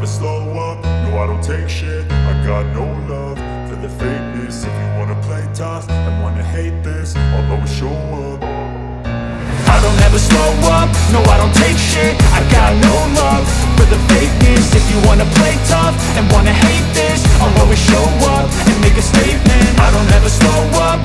never slow up, no I don't take shit. I got no love for the fakeness. If you wanna play tough and wanna hate this, I'll always show up. I don't ever slow up, no I don't take shit. I got no love for the fakeness. If you wanna play tough and wanna hate this, I'll always show up and make a statement. I don't ever slow up,